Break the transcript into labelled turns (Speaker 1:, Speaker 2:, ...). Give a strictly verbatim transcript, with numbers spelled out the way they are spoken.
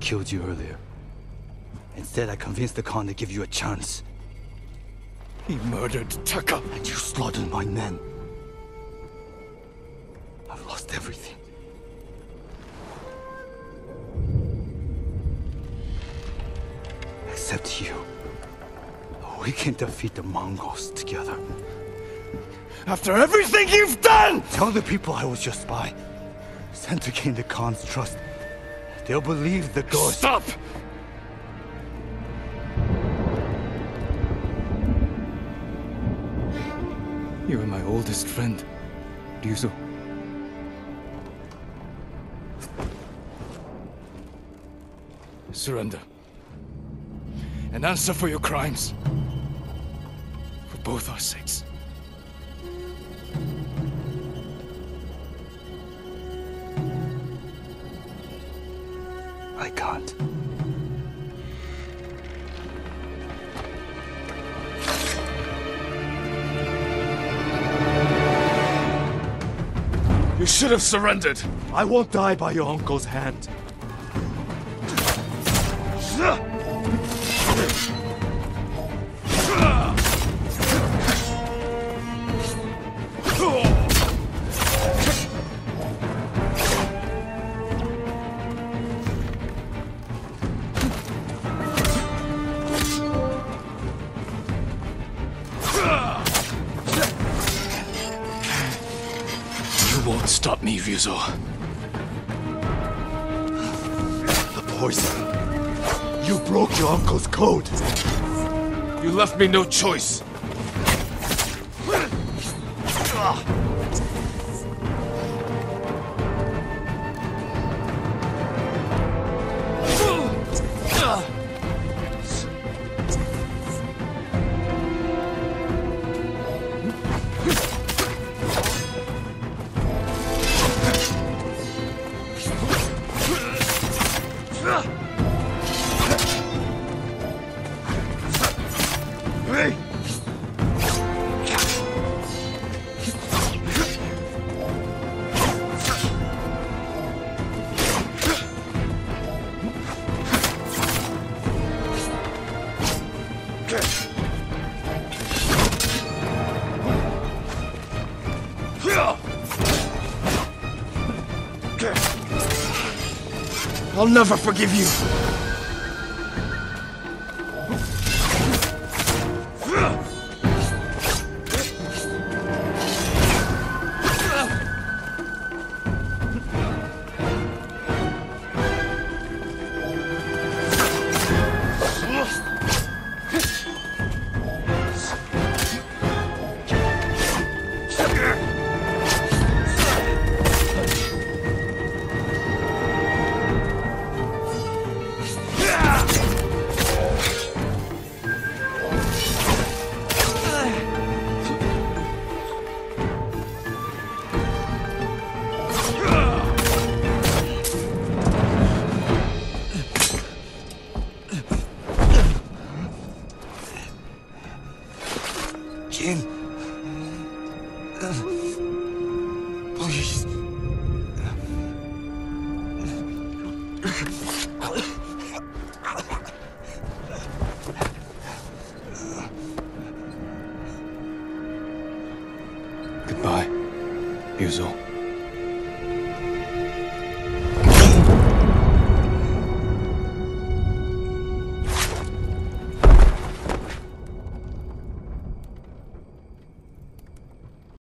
Speaker 1: killed you earlier. Instead, I convinced the Khan to give you a chance.
Speaker 2: He murdered Taka.
Speaker 1: And you slaughtered my men. I've lost everything. Except you. We can defeat the Mongols together.
Speaker 2: After everything you've done!
Speaker 1: Tell the people I was your spy. Sent to gain the Khan's trust. They'll believe the ghost.
Speaker 2: Stop! You are my oldest friend, Ryuzo. Surrender. And answer for your crimes. For both our sakes.
Speaker 1: I can't.
Speaker 2: You should have surrendered.
Speaker 1: I won't die by your uncle's hand.
Speaker 2: You won't stop me, Ryuzo.
Speaker 1: The poison. You broke your uncle's code.
Speaker 2: You left me no choice. I'll never forgive you.
Speaker 1: Jin. Please.
Speaker 2: Goodbye, Ryuzo.